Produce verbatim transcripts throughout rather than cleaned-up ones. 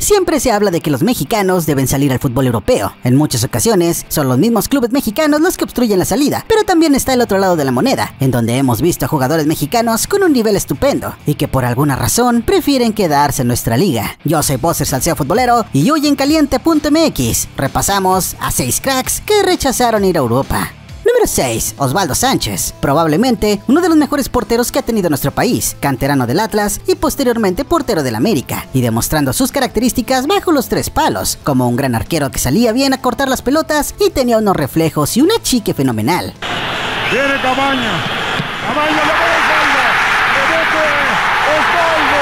Siempre se habla de que los mexicanos deben salir al fútbol europeo. En muchas ocasiones son los mismos clubes mexicanos los que obstruyen la salida, pero también está el otro lado de la moneda, en donde hemos visto a jugadores mexicanos con un nivel estupendo y que por alguna razón prefieren quedarse en nuestra liga. Yo soy Bosser Salseo Futbolero y hoy en Caliente punto M X repasamos a seis cracks que rechazaron ir a Europa. Número seis. Osvaldo Sánchez, probablemente uno de los mejores porteros que ha tenido nuestro país, canterano del Atlas y posteriormente portero del América, y demostrando sus características bajo los tres palos, como un gran arquero que salía bien a cortar las pelotas y tenía unos reflejos y una chique fenomenal. Viene Cabaña, Cabaña le pone Osvaldo, le mete Osvaldo,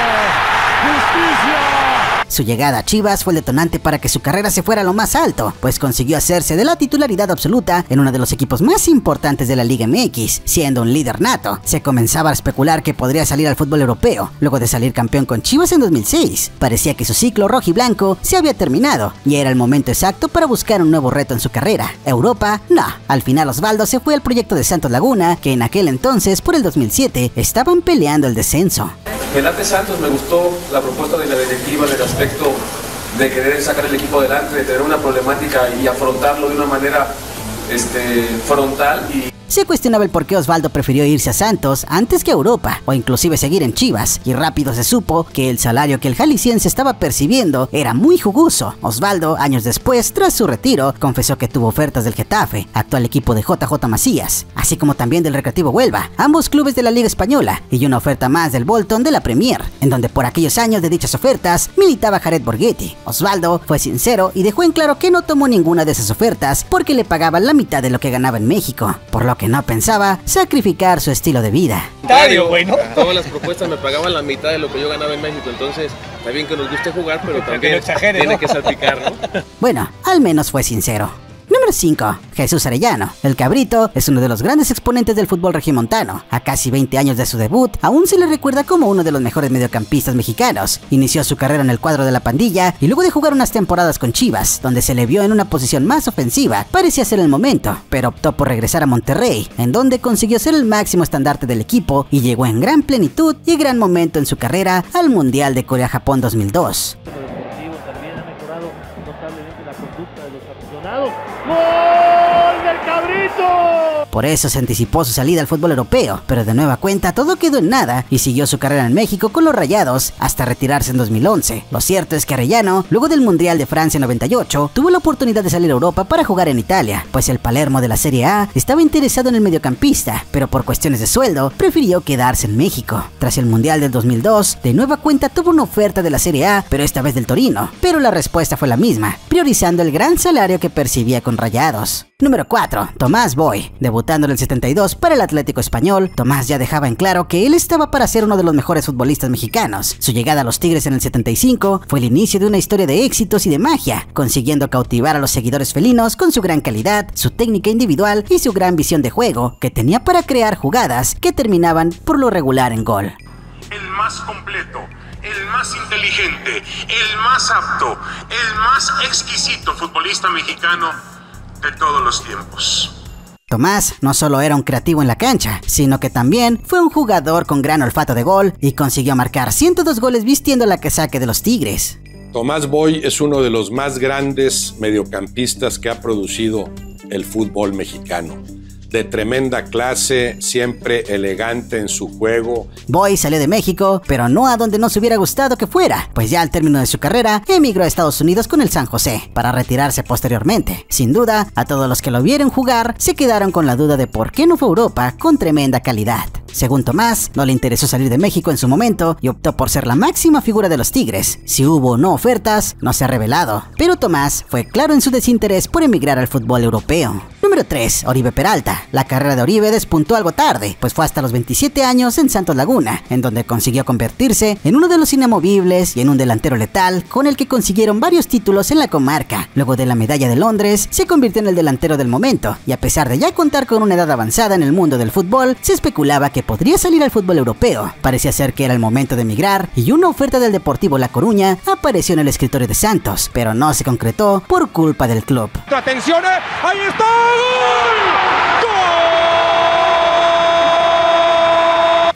justicia. Su llegada a Chivas fue el detonante para que su carrera se fuera a lo más alto, pues consiguió hacerse de la titularidad absoluta en uno de los equipos más importantes de la Liga M X, siendo un líder nato. Se comenzaba a especular que podría salir al fútbol europeo, luego de salir campeón con Chivas en dos mil seis. Parecía que su ciclo rojiblanco se había terminado, y era el momento exacto para buscar un nuevo reto en su carrera. Europa, no. Al final Osvaldo se fue al proyecto de Santos Laguna, que en aquel entonces, por el dos mil siete, estaban peleando el descenso. En A T Santos me gustó la propuesta de la directiva en el aspecto de querer sacar el equipo adelante, de tener una problemática y afrontarlo de una manera este, frontal. Y se cuestionaba el por qué Osvaldo prefirió irse a Santos antes que a Europa, o inclusive seguir en Chivas, y rápido se supo que el salario que el jalisciense estaba percibiendo era muy jugoso. Osvaldo, años después, tras su retiro, confesó que tuvo ofertas del Getafe, actual equipo de J J Macías, así como también del Recreativo Huelva, ambos clubes de la Liga Española, y una oferta más del Bolton de la Premier, en donde por aquellos años de dichas ofertas militaba Jared Borghetti. Osvaldo fue sincero y dejó en claro que no tomó ninguna de esas ofertas porque le pagaban la mitad de lo que ganaba en México, por lo que no pensaba sacrificar su estilo de vida. Bueno, todas las propuestas me pagaban la mitad de lo que yo ganaba en México, entonces está bien que nos guste jugar, pero también no exagere, tiene ¿no? que salpicar, ¿no? Bueno, al menos fue sincero. Número cinco. Jesús Arellano. El Cabrito es uno de los grandes exponentes del fútbol regiomontano. A casi veinte años de su debut, aún se le recuerda como uno de los mejores mediocampistas mexicanos. Inició su carrera en el cuadro de la Pandilla y luego de jugar unas temporadas con Chivas, donde se le vio en una posición más ofensiva, parecía ser el momento, pero optó por regresar a Monterrey, en donde consiguió ser el máximo estandarte del equipo y llegó en gran plenitud y gran momento en su carrera al Mundial de Corea-Japón dos mil dos. ¡Gol del Cabrito! Por eso se anticipó su salida al fútbol europeo, pero de nueva cuenta todo quedó en nada y siguió su carrera en México con los Rayados hasta retirarse en dos mil once. Lo cierto es que Arellano, luego del Mundial de Francia noventa y ocho, tuvo la oportunidad de salir a Europa para jugar en Italia, pues el Palermo de la Serie A estaba interesado en el mediocampista, pero por cuestiones de sueldo prefirió quedarse en México. Tras el Mundial del dos mil dos, de nueva cuenta tuvo una oferta de la Serie A, pero esta vez del Torino, pero la respuesta fue la misma, priorizando el gran salario que percibía con Rayados. Número cuatro. Tomás Boy. Debutando en el setenta y dos para el Atlético Español, Tomás ya dejaba en claro que él estaba para ser uno de los mejores futbolistas mexicanos. Su llegada a los Tigres en el setenta y cinco fue el inicio de una historia de éxitos y de magia, consiguiendo cautivar a los seguidores felinos con su gran calidad, su técnica individual y su gran visión de juego, que tenía para crear jugadas que terminaban por lo regular en gol. El más completo, el más inteligente, el más apto, el más exquisito futbolista mexicano de todos los tiempos. Tomás no solo era un creativo en la cancha, sino que también fue un jugador con gran olfato de gol y consiguió marcar ciento dos goles vistiendo la casaca de los Tigres. Tomás Boy es uno de los más grandes mediocampistas que ha producido el fútbol mexicano. De tremenda clase, siempre elegante en su juego. Boy salió de México, pero no a donde nos hubiera gustado que fuera, pues ya al término de su carrera, emigró a Estados Unidos con el San José, para retirarse posteriormente. Sin duda, a todos los que lo vieron jugar, se quedaron con la duda de por qué no fue a Europa con tremenda calidad. Según Tomás, no le interesó salir de México en su momento y optó por ser la máxima figura de los Tigres. Si hubo o no ofertas, no se ha revelado, pero Tomás fue claro en su desinterés por emigrar al fútbol europeo. Número tres. Oribe Peralta. La carrera de Oribe despuntó algo tarde, pues fue hasta los veintisiete años en Santos Laguna, en donde consiguió convertirse en uno de los inamovibles y en un delantero letal, con el que consiguieron varios títulos en la comarca. Luego de la medalla de Londres, se convirtió en el delantero del momento, y a pesar de ya contar con una edad avanzada en el mundo del fútbol, se especulaba que podría salir al fútbol europeo. Parecía ser que era el momento de emigrar, y una oferta del Deportivo La Coruña apareció en el escritorio de Santos, pero no se concretó por culpa del club. ¡Atención! ¡Ahí está! ¡Gol!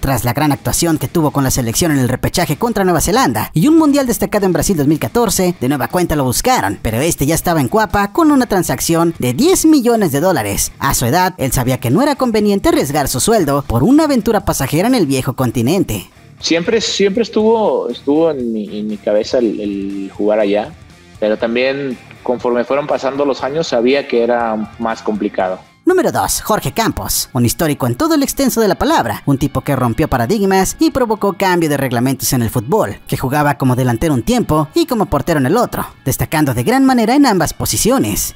tras la gran actuación que tuvo con la selección en el repechaje contra Nueva Zelanda y un mundial destacado en Brasil dos mil catorce, de nueva cuenta lo buscaron, pero este ya estaba en Cuapa con una transacción de diez millones de dólares. A su edad, él sabía que no era conveniente arriesgar su sueldo por una aventura pasajera en el viejo continente. Siempre, siempre estuvo, estuvo en mi, en mi cabeza el, el jugar allá, pero también conforme fueron pasando los años sabía que era más complicado. Número dos. Jorge Campos, un histórico en todo el extenso de la palabra, un tipo que rompió paradigmas y provocó cambio de reglamentos en el fútbol, que jugaba como delantero un tiempo y como portero en el otro, destacando de gran manera en ambas posiciones.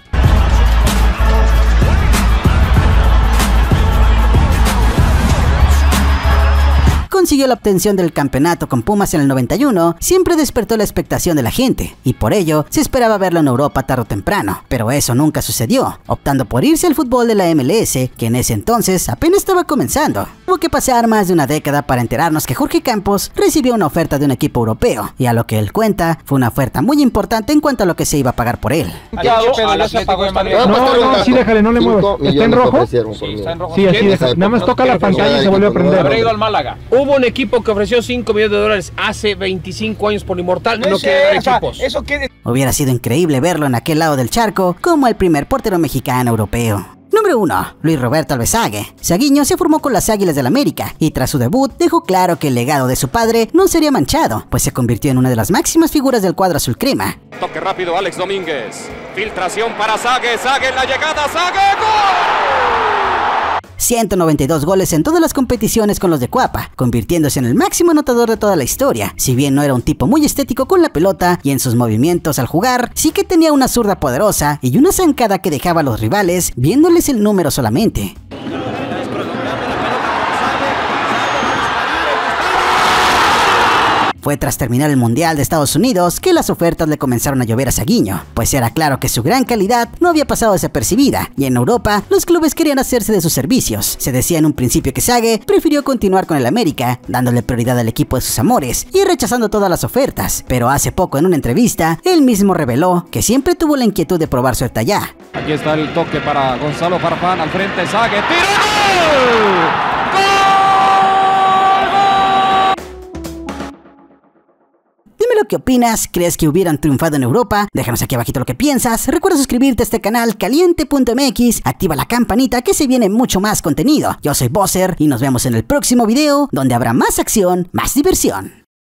Consiguió la obtención del campeonato con Pumas en el noventa y uno, siempre despertó la expectación de la gente, y por ello se esperaba verlo en Europa tarde o temprano, pero eso nunca sucedió, optando por irse al fútbol de la M L S, que en ese entonces apenas estaba comenzando. Tuvo que pasar más de una década para enterarnos que Jorge Campos recibió una oferta de un equipo europeo, y a lo que él cuenta, fue una oferta muy importante en cuanto a lo que se iba a pagar por él. No, no, sí, déjale, no le muevas. ¿Está en rojo? Sí, está en rojo. Sí, así deja. Nada más toca la pantalla y se vuelve a prender. Habrá ido al Málaga. Hubo un equipo que ofreció cinco millones de dólares hace veinticinco años por Inmortal. No, no quiere dar equipos. Eso que... Hubiera sido increíble verlo en aquel lado del charco como el primer portero mexicano europeo. Número uno. Luis Roberto Alvesague. Saguiño se formó con las Águilas del América y tras su debut dejó claro que el legado de su padre no sería manchado, pues se convirtió en una de las máximas figuras del cuadro azul crema. Toque rápido Alex Domínguez. Filtración para Sague. Sague en la llegada. Sague. ¡Gol! ciento noventa y dos goles en todas las competiciones con los de Cuapa, convirtiéndose en el máximo anotador de toda la historia. Si bien no era un tipo muy estético con la pelota y en sus movimientos al jugar, sí que tenía una zurda poderosa y una zancada que dejaba a los rivales viéndoles el número solamente. Fue tras terminar el Mundial de Estados Unidos que las ofertas le comenzaron a llover a Saguiño, pues era claro que su gran calidad no había pasado desapercibida, y en Europa los clubes querían hacerse de sus servicios. Se decía en un principio que Sague prefirió continuar con el América, dándole prioridad al equipo de sus amores y rechazando todas las ofertas, pero hace poco en una entrevista, él mismo reveló que siempre tuvo la inquietud de probar suerte allá. Aquí está el toque para Gonzalo Farfán, al frente Sague, ¡tiro! Dime lo que opinas, ¿crees que hubieran triunfado en Europa? Déjanos aquí abajito lo que piensas, recuerda suscribirte a este canal caliente punto m x, activa la campanita que se viene mucho más contenido. Yo soy Bowser y nos vemos en el próximo video donde habrá más acción, más diversión.